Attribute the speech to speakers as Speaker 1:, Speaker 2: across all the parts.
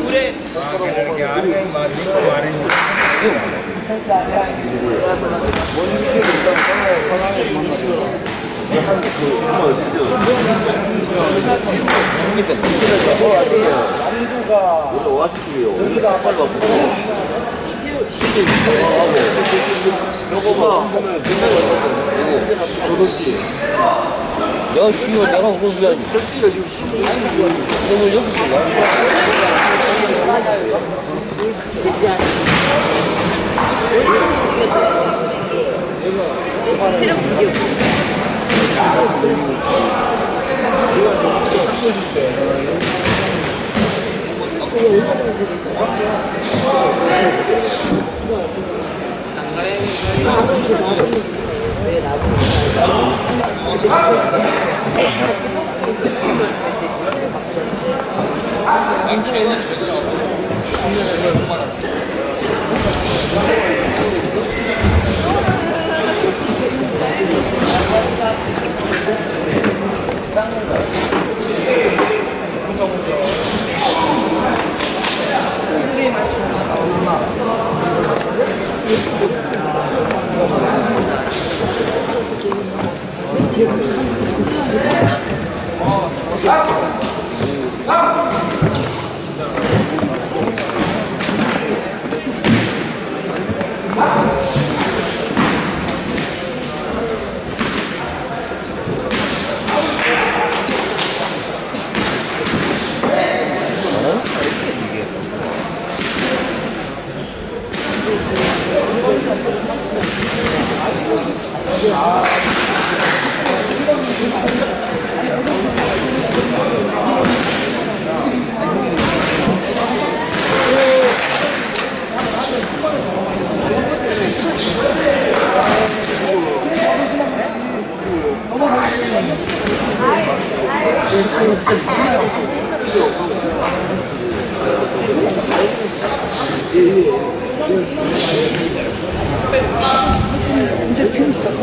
Speaker 1: 야, 씨발, 내가 그걸 왜 하지? 너무 여기서
Speaker 2: 이제 재밌었어?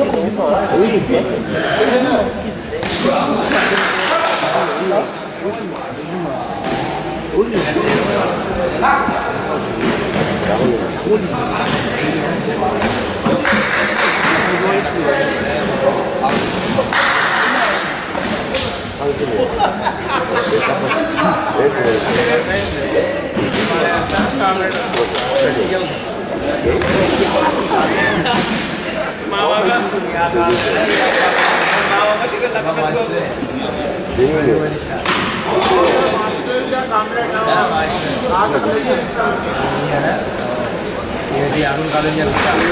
Speaker 3: Jadi aku kalau yang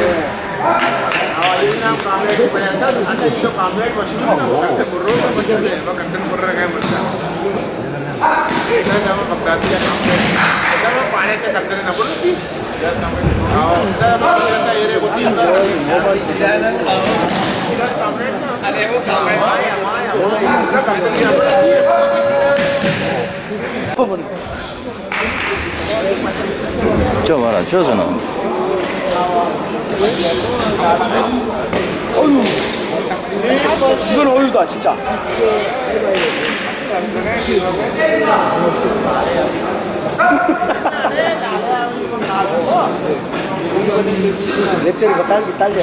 Speaker 3: ini nam kamera itu biasa, ada juga kamera masih ada burung macam ni, makan burung kayak macam. Kita nama bakti ya kamera. Kita nama panen ke kantor ni burung ni. Kita nama kita ini buat ini. Kita kamera. Ada yang kamera. Kita kamera ni apa?
Speaker 1: 저 봐라, 저서는.
Speaker 2: 어휴, 이건 어휴다 진짜. 랩 때리고 딸려.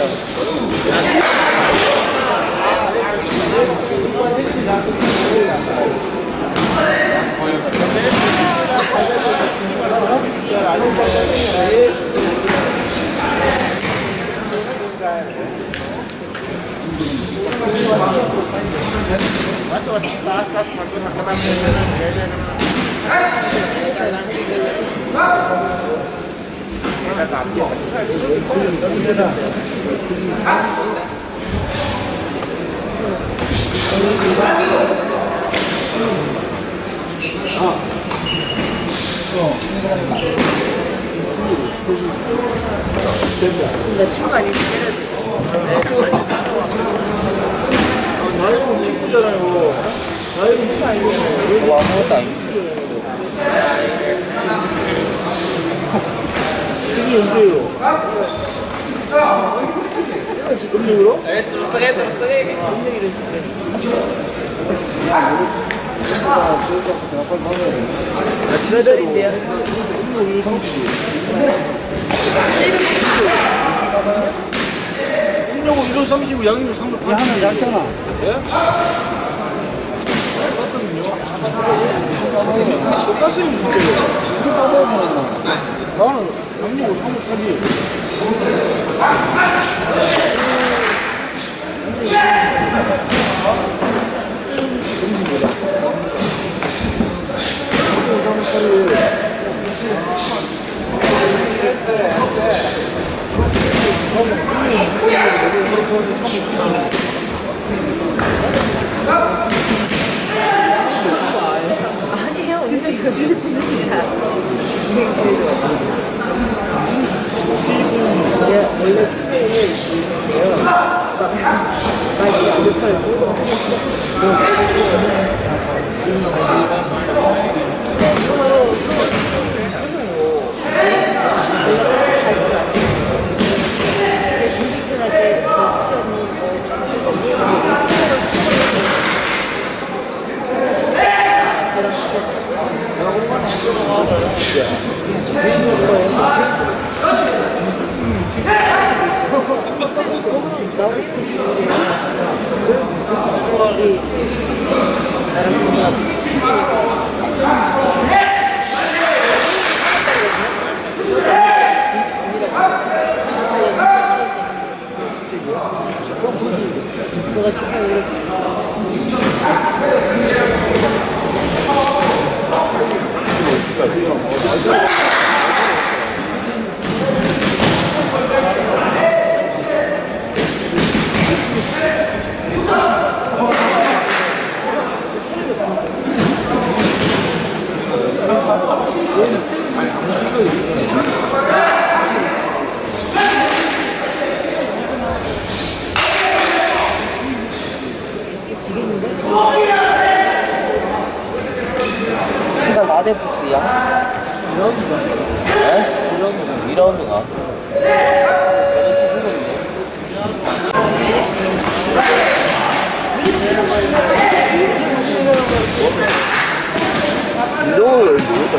Speaker 4: 나 친구 아니지?
Speaker 2: 나이도 못 이쁘잖아요. 나이도 못 아니잖아요.
Speaker 1: 뭐 아무것도 안
Speaker 2: 이게 언제예요? 금융으로?
Speaker 3: Terus terus.
Speaker 2: 진짜인데요? 홍룡은 1호 30이고 양념 3호 8.
Speaker 4: 하나 얇잖아.
Speaker 2: 예? 가슴이 문제예요.
Speaker 4: 무슨 따먹어 버렸나?
Speaker 2: 나는 양념 3호 8이.
Speaker 5: 아니에요. 오늘 거실 분이야. 원래 집에 있는데요. 많이 안 팔고.
Speaker 1: 시간 나대 부스야? 2라운드가? 이거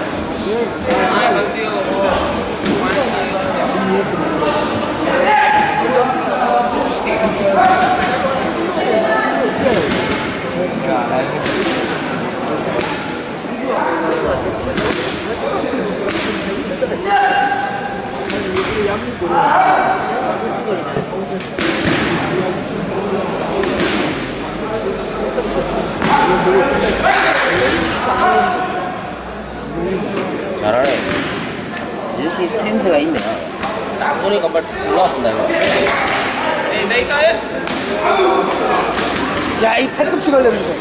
Speaker 1: 잘하네. 역시 센스가 있네. 딱 보니까 빨리 올라왔다 이거.
Speaker 4: 야, 이 팔꿈치 걸렸는데.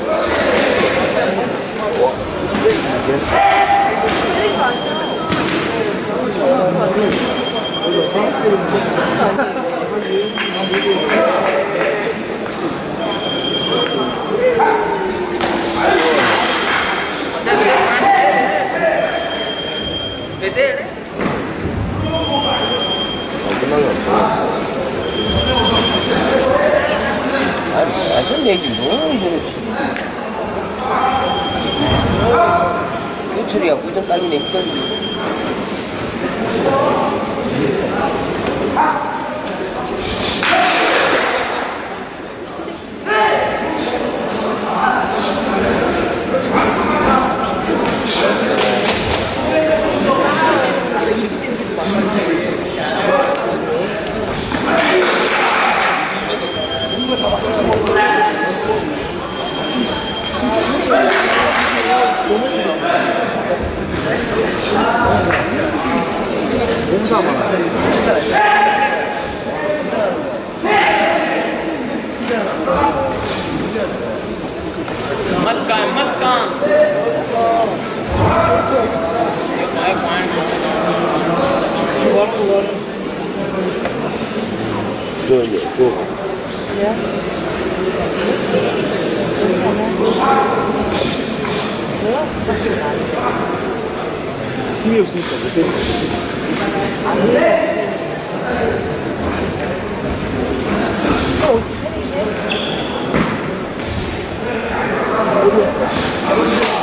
Speaker 1: 아쉬운 얘기 너무 그렇지. 끝처리가 9점 따기는 힘들지.
Speaker 2: 힘이 없으니까 못해. 어려운 거야.